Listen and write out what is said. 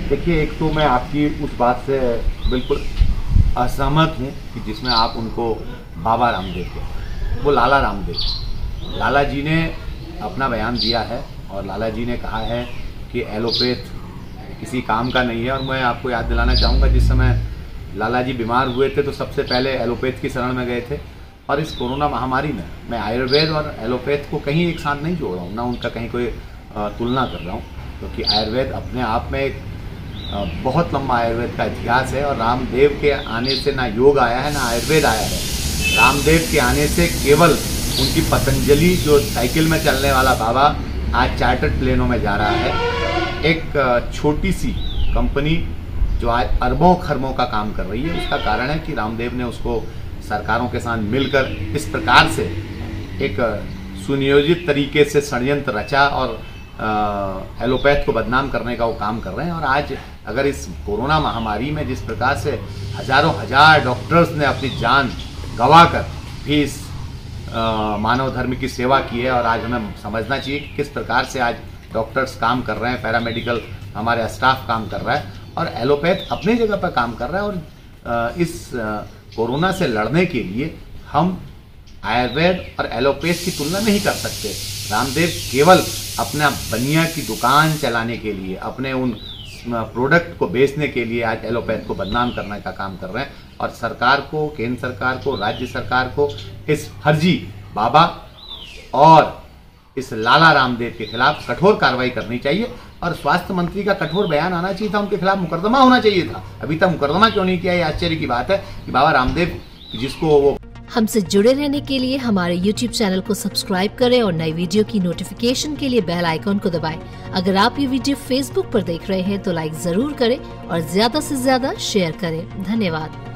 देखिए, एक तो मैं आपकी उस बात से बिल्कुल असहमत हूँ कि जिसमें आप उनको बाबा रामदेव कहते हैं। वो लाला रामदेव, लाला जी ने अपना बयान दिया है और लाला जी ने कहा है कि एलोपैथ किसी काम का नहीं है। और मैं आपको याद दिलाना चाहूँगा, जिस समय लाला जी बीमार हुए थे तो सबसे पहले एलोपैथ की शरण में गए थे। और इस कोरोना महामारी में मैं आयुर्वेद और एलोपैथ को कहीं एक साथ नहीं जोड़ रहा हूँ, ना उनका कहीं कोई तुलना कर रहा हूँ, क्योंकि आयुर्वेद अपने आप में एक बहुत लंबा आयुर्वेद का इतिहास है। और रामदेव के आने से ना योग आया है ना आयुर्वेद आया है। रामदेव के आने से केवल उनकी पतंजलि, जो साइकिल में चलने वाला बाबा, आज चार्टर्ड प्लेनों में जा रहा है। एक छोटी सी कंपनी जो आज अरबों खरबों का काम कर रही है, उसका कारण है कि रामदेव ने उसको सरकारों के साथ मिलकर इस प्रकार से एक सुनियोजित तरीके से षड्यंत्र रचा और एलोपैथ को बदनाम करने का वो काम कर रहे हैं। और आज अगर इस कोरोना महामारी में जिस प्रकार से हजारों हजार डॉक्टर्स ने अपनी जान गंवाकर भी इस मानव धर्म की सेवा की है, और आज हमें समझना चाहिए कि किस प्रकार से आज डॉक्टर्स काम कर रहे हैं, पैरामेडिकल हमारे स्टाफ काम कर रहा है और एलोपैथ अपनी जगह पर काम कर रहा है। और इस कोरोना से लड़ने के लिए हम आयुर्वेद और एलोपैथ की तुलना नहीं कर सकते। रामदेव केवल अपना बनिया की दुकान चलाने के लिए, अपने उन प्रोडक्ट को बेचने के लिए आज एलोपैथ को बदनाम करने का काम कर रहे हैं। और सरकार को, केंद्र सरकार को, राज्य सरकार को इस फर्जी बाबा और इस लाला रामदेव के खिलाफ कठोर कार्रवाई करनी चाहिए। और स्वास्थ्य मंत्री का कठोर बयान आना चाहिए था, उनके खिलाफ मुकदमा होना चाहिए था। अभी तक मुकदमा क्यों नहीं किया, ये आश्चर्य की बात है कि बाबा रामदेव जिसको वो। हमसे जुड़े रहने के लिए हमारे YouTube चैनल को सब्सक्राइब करें और नई वीडियो की नोटिफिकेशन के लिए बेल आइकॉन को दबाएं। अगर आप ये वीडियो Facebook पर देख रहे हैं तो लाइक जरूर करें और ज्यादा से ज्यादा शेयर करें। धन्यवाद।